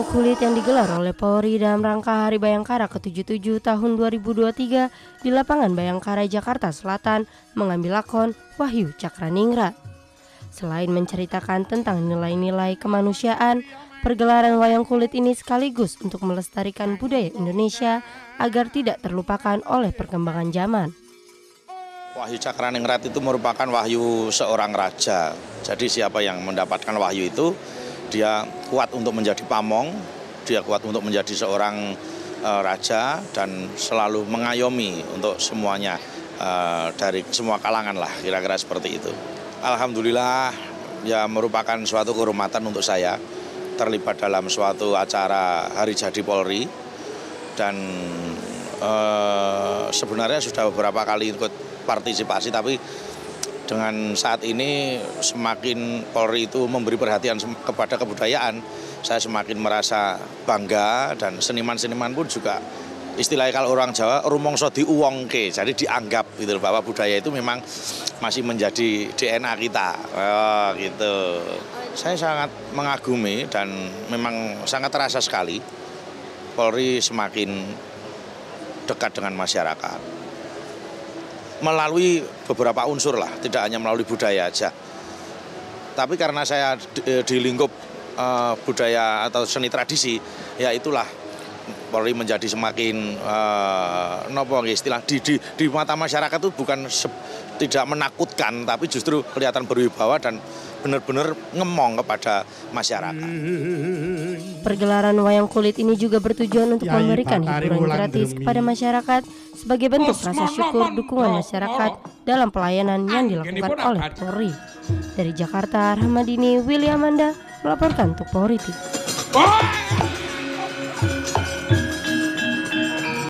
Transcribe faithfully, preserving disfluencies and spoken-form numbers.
wayang kulit yang digelar oleh Polri dalam rangka Hari Bayangkara ke tujuh puluh tujuh tahun dua ribu dua puluh tiga di lapangan Bayangkara Jakarta Selatan mengambil lakon Wahyu Cakraningrat. Selain menceritakan tentang nilai-nilai kemanusiaan, pergelaran wayang kulit ini sekaligus untuk melestarikan budaya Indonesia agar tidak terlupakan oleh perkembangan zaman. Wahyu Cakraningrat itu merupakan wahyu seorang raja. Jadi siapa yang mendapatkan wahyu itu, dia kuat untuk menjadi pamong, dia kuat untuk menjadi seorang uh, raja dan selalu mengayomi untuk semuanya, uh, dari semua kalangan lah, kira-kira seperti itu. Alhamdulillah ya merupakan suatu kehormatan untuk saya terlibat dalam suatu acara Hari Jadi Polri dan uh, sebenarnya sudah beberapa kali ikut partisipasi, tapi dengan saat ini semakin Polri itu memberi perhatian kepada kebudayaan, saya semakin merasa bangga dan seniman-seniman pun juga istilahnya kalau orang Jawa rumongso diuwongke, jadi dianggap gitu bahwa budaya itu memang masih menjadi D N A kita. Oh, gitu. Saya sangat mengagumi dan memang sangat terasa sekali Polri semakin dekat dengan masyarakat. Melalui beberapa unsur lah, tidak hanya melalui budaya aja. Tapi karena saya di, di lingkup uh, budaya atau seni tradisi, ya itulah Polri menjadi semakin uh, nopo istilah di, di, di mata masyarakat itu bukan se, tidak menakutkan, tapi justru kelihatan berwibawa dan benar-benar ngemong kepada masyarakat. Pergelaran wayang kulit ini juga bertujuan untuk memberikan hiburan gratis kepada masyarakat sebagai bentuk rasa syukur dukungan masyarakat dalam pelayanan yang dilakukan oleh Polri. Dari Jakarta, Rahmadini Willy Amanda melaporkan untuk Polri T V.